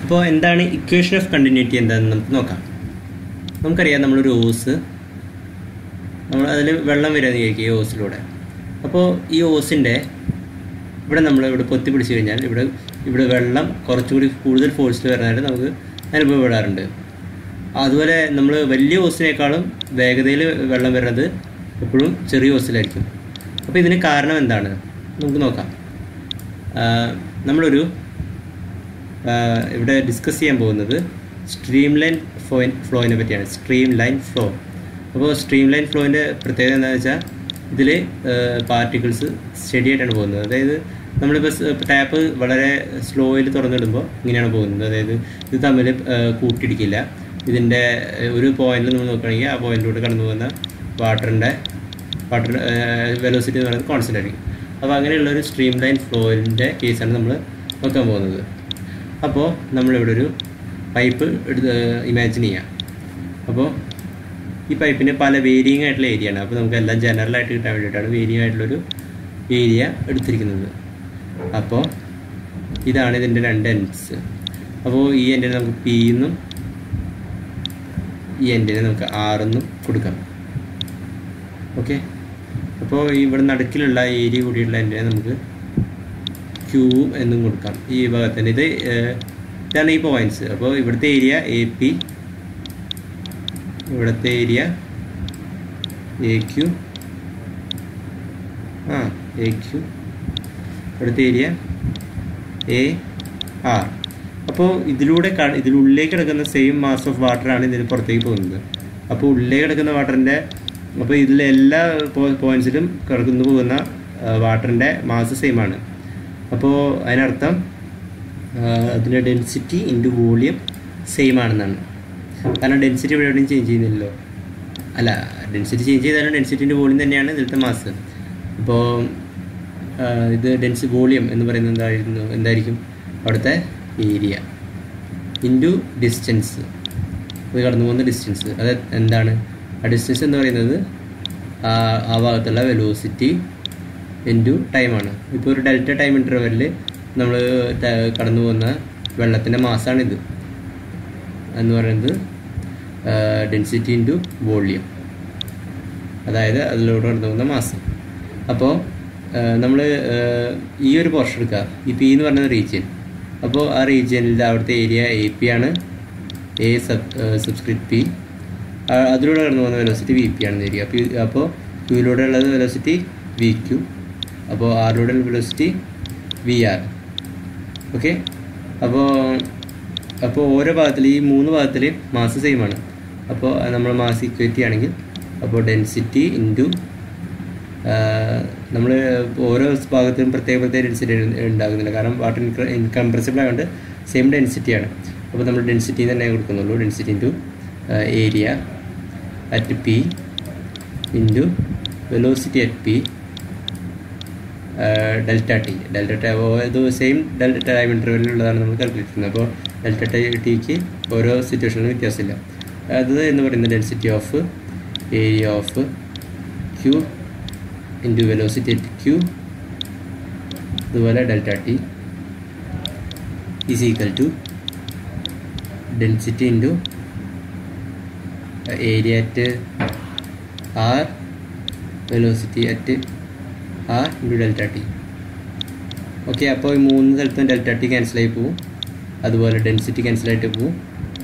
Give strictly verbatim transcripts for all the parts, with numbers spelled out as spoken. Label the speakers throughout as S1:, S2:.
S1: അപ്പോൾ എന്താണ് equation of continuity എന്താണെന്ന് നമുക്ക് നോക്കാം. നമുക്കറിയാം നമ്മളൊരു ഓസ് നമ്മൾ അതിൽ വെള്ളം വരാമെന്ന് വിചാരിക്കുക ഈ ഓസിലൂടെ. അപ്പോൾ ഈ ഓസിൻ്റെ ഇവിടെ നമ്മൾ ഇവിടെ പൊത്തി പിടിച്ച് കഴിഞ്ഞാൽ ഇവിടെ ഇവിടെ വെള്ളം കുറച്ചുകൂടി കൂടുതൽ ഫോഴ്സിൽ വരുന്നതായിട്ട് നമുക്ക് അനുഭവപ്പെടാറുണ്ട്. അതുപോലെ നമ്മൾ വലിയ ഓസിനേക്കാളും വേഗതയിൽ വെള്ളം വരുന്നത് എപ്പോഴും ചെറിയ ഓസിലായിരിക്കും. അപ്പോൾ ഇതിന് കാരണം എന്താണ് നമുക്ക് നോക്കാം. നമ്മളൊരു ഇവിടെ ഡിസ്കസ് ചെയ്യാൻ പോകുന്നത് സ്ട്രീം ലൈൻ ഫ്ലോ ഫ്ലോയിനെ പറ്റിയാണ്. Streamline flow. അപ്പോൾ സ്ട്രീം ലൈൻ ഫ്ലോയിൻ്റെ പ്രത്യേകത എന്താണെന്ന് വെച്ചാൽ ഇതിൽ പാർട്ടിക്കിൾസ് സ്റ്റഡി ആയിട്ടാണ് പോകുന്നത്. അതായത് നമ്മളിപ്പോൾ ടാപ്പ് വളരെ സ്ലോയിൽ തുറന്നിടുമ്പോൾ ഇങ്ങനെയാണ് പോകുന്നത്. അതായത് ഇത് തമ്മിൽ കൂട്ടിയിടിക്കില്ല. ഇതിൻ്റെ ഒരു പോയിന്റിൽ നമ്മൾ നോക്കുകയാണെങ്കിൽ ആ പോയിന്റിലൂടെ കടന്നു പോകുന്ന വാട്ടറിൻ്റെ വാട്ടർ വെലോസിറ്റി എന്ന് പറയുന്നത് കോൺസ്റ്റൻ്റ് ആയിരിക്കും. അപ്പോൾ അങ്ങനെയുള്ളൊരു സ്ട്രീം ലൈൻ ഫ്ലോയിൻ്റെ കേസാണ് നമ്മൾ നോക്കാൻ പോകുന്നത്. അപ്പോൾ നമ്മളിവിടെ ഒരു പൈപ്പ് എടുത്ത് ഇമാജിൻ ചെയ്യാം. അപ്പോൾ ഈ പൈപ്പിന് പല വേരിയിങ് ആയിട്ടുള്ള ഏരിയ ആണ്. അപ്പോൾ നമുക്ക് എല്ലാം ജനറലായിട്ട് കിട്ടാൻ വേണ്ടിയിട്ടാണ് വേരിയിങ് ആയിട്ടുള്ളൊരു ഏരിയ എടുത്തിരിക്കുന്നത്. അപ്പോൾ ഇതാണ് ഇതിൻ്റെ രണ്ട് എൻഡ്സ്. അപ്പോൾ ഈ എൻഡിനെ നമുക്ക് പി എന്നും ഈ എൻഡിനെ നമുക്ക് ആർ എന്നും കൊടുക്കാം. ഓക്കെ. അപ്പോൾ ഇവിടെ നടുക്കിലുള്ള ഏരിയ കൂടിയുള്ള എൻഡിനെ നമുക്ക് ക്യൂ എന്നും കൊടുക്കാം. ഈ ഭാഗത്തിൻ്റെ ഇത് ഇതാണ് ഈ പോയിൻറ്റ്സ്. അപ്പോൾ ഇവിടുത്തെ ഏരിയ എ പി, ഇവിടുത്തെ ഏരിയ എ ക്യൂ, ആ എ ക്യൂ, ഇവിടുത്തെ ഏരിയ എ ആർ. അപ്പോൾ ഇതിലൂടെ ഇതിനുള്ളിലേക്ക് കിടക്കുന്ന സെയിം മാസ് ഓഫ് വാട്ടറാണ് ഇതിന് പുറത്തേക്ക് പോകുന്നത്. അപ്പോൾ ഉള്ളിലേക്ക് കിടക്കുന്ന വാട്ടറിൻ്റെ അപ്പോൾ ഇതിലെ എല്ലാ പോയിൻറ്റ്സിലും കിടന്നു പോകുന്ന വാട്ടറിൻ്റെ മാസ് സെയിം ആണ്. അപ്പോൾ അതിനർത്ഥം അതിൻ്റെ ഡെൻസിറ്റി ഇൻറ്റു വോളിയം സെയിം ആണെന്നാണ്. കാരണം ഡെൻസിറ്റി ഇവിടെ എവിടെയും ചേഞ്ച് ചെയ്യുന്നില്ലല്ലോ. അല്ല, ഡെൻസിറ്റി ചേഞ്ച് ചെയ്താലും ഡെൻസിറ്റിൻ്റെ വോളിയം തന്നെയാണ് ഇതിലത്തെ മാസ്. അപ്പോൾ ഇത് ഡെൻസി വോളിയം എന്ന് പറയുന്നത് എന്തായിരുന്നു എന്തായിരിക്കും അവിടുത്തെ ഏരിയ ഇൻറ്റു ഡിസ്റ്റൻസ്, ഇത് കടന്നു പോകുന്ന ഡിസ്റ്റൻസ്. അത് എന്താണ് ആ ഡിസ്റ്റൻസ് എന്ന് പറയുന്നത് ആ ഭാഗത്തുള്ള വെലോസിറ്റി ഇൻറ്റു ടൈമാണ്. ഇപ്പോൾ ഒരു ഡെൽറ്റ ടൈം ഇൻ്റർവെല്ലിൽ നമ്മൾ കടന്നു പോകുന്ന വെള്ളത്തിൻ്റെ മാസാണിത് എന്ന് പറയുന്നത് ഡെൻസിറ്റി ഇൻറ്റു വോളിയം, അതായത് അതിലൂടെ കടന്നു പോകുന്ന മാസം. അപ്പോൾ നമ്മൾ ഈ ഒരു പോർഷൻ എടുക്കുക, ഈ പി എന്ന് പറയുന്ന റീജിയൻ. അപ്പോൾ ആ റീജിയനിൽ അവിടുത്തെ ഏരിയ എ പി ആണ്, എ സബ് സബ്സ്ക്രിപ്റ്റ് പി. അതിലൂടെ കടന്നു പോകുന്ന വെലോസിറ്റി വി പി ആണെന്ന് ഏരിയ. അപ്പോൾ അപ്പോൾ ക്യൂയിലൂടെ ഉള്ളത് വെലോസിറ്റി വി ക്യൂ, അപ്പോൾ ആറിലൂടെ വെലോസിറ്റി വി ആർ. ഓക്കെ. അപ്പോൾ അപ്പോൾ ഓരോ ഭാഗത്തിൽ ഈ മൂന്ന് ഭാഗത്തിൽ മാസ് സെയിം ആണ്. അപ്പോൾ നമ്മൾ മാസ് ഇക്വേറ്റ് ആണെങ്കിൽ അപ്പോൾ ഡെൻസിറ്റി ഇൻറ്റു നമ്മൾ ഓരോ ഭാഗത്തും പ്രത്യേക പ്രത്യേക ഡെൻസിറ്റി ഉണ്ടാകുന്നില്ല. കാരണം വാട്ടർ ഇൻകംപ്രസിബിൾ ആയതുകൊണ്ട് സെയിം ഡെൻസിറ്റിയാണ്. അപ്പോൾ നമ്മൾ ഡെൻസിറ്റി തന്നെ കൊടുക്കുന്നുള്ളൂ. Density into area at P into velocity at P delta T. Delta T ഇത് സെയിം ഡെൽറ്റ ടൈം ഇൻ്റർവെല്ലിലുള്ളതാണ് നമ്മൾ കാൽക്കുലേറ്റ് ചെയ്യുന്നത്. അപ്പോൾ ഡെൽറ്റ ടിക്ക് ഓരോ സിറ്റുവേഷനിലും വ്യത്യാസമില്ല. അത് എന്ന് പറയുന്നത് density of area of Q into velocity at Q, അതുപോലെ delta T is equal to density into area at R velocity at R into delta T. Okay. അപ്പോൾ ഈ മൂന്ന് സ്ഥലത്തും ഡെൽറ്റ ടി ക്യാൻസലായി പോവും, അതുപോലെ ഡെൻസിറ്റി ക്യാൻസലായിട്ട് പോവും.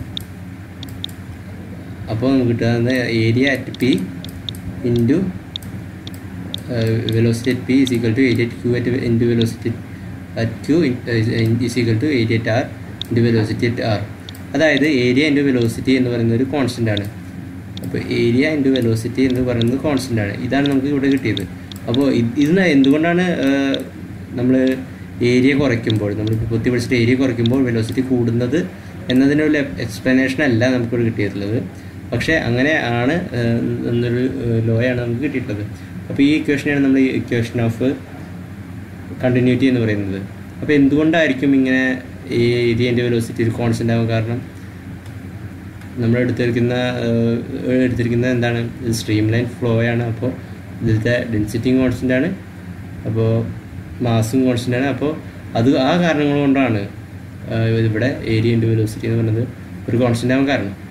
S1: അപ്പോൾ നമുക്ക് കിട്ടുന്നത് area at P into velocity at P is equal to area at Q at into velocity at Q is equal to area at R into velocity at R. അതായത് area into velocity എന്ന് പറയുന്നത് ഒരു constant ആണ്. അപ്പോൾ area into velocity എന്ന് പറയുന്നത് constant ആണ്. ഇതാണ് നമുക്ക് ഇവിടെ കിട്ടിയത്. അപ്പോൾ ഇതിന് എന്തുകൊണ്ടാണ് നമ്മൾ ഏരിയ കുറയ്ക്കുമ്പോൾ, നമ്മളിപ്പോൾ പൊത്തി പിടിച്ചിട്ട് ഏരിയ കുറയ്ക്കുമ്പോൾ വെലോസിറ്റി കൂടുന്നത് എന്നതിനുള്ള എക്സ്പ്ലനേഷൻ അല്ല നമുക്കിവിടെ കിട്ടിയിട്ടുള്ളത്. പക്ഷേ അങ്ങനെ ആണ് എന്നൊരു ലോയാണ് നമുക്ക് കിട്ടിയിട്ടുള്ളത്. അപ്പോൾ ഈ ഇക്വേഷനാണ് നമ്മൾ ഈ ഇക്വേഷൻ ഓഫ് കണ്ടിന്യൂറ്റി എന്ന് പറയുന്നത്. അപ്പോൾ എന്തുകൊണ്ടായിരിക്കും ഇങ്ങനെ ഈ ഏരിയൻ്റെ വെലോസിറ്റി ഒരു കോൺസ്റ്റൻ്റ് ആകും? കാരണം നമ്മൾ എടുത്തിരിക്കുന്ന എടുത്തിരിക്കുന്ന എന്താണ് സ്ട്രീം ലൈൻ ഫ്ലോ ആണ്. അപ്പോൾ ഇതിലത്തെ ഡെൻസിറ്റിയും കോൺസ്റ്റൻ്റ് ആണ്, അപ്പോൾ മാസും കോൺസ്റ്റൻ്റ് ആണ്. അപ്പോൾ അത് ആ കാരണങ്ങൾ കൊണ്ടാണ് ഇവിടെ ഏരിയ ഇൻറ്റു വെലോസിറ്റി എന്ന് പറയുന്നത് ഒരു കോൺസ്റ്റൻ്റ് ആവാൻ കാരണം.